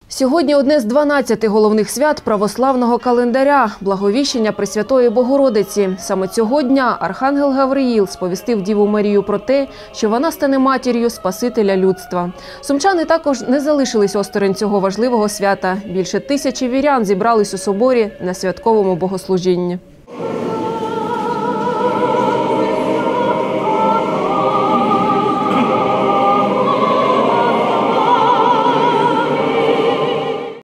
Сьогодні одне з 12 головних свят православного календаря – Благовіщення Пресвятої Богородиці. Саме цього дня архангел Гавриїл сповістив Діву Марію про те, що вона стане матір'ю Спасителя людства. Сумчани також не залишились осторонь цього важливого свята. Більше 1000 вірян зібрались у соборі на святковому богослужінні.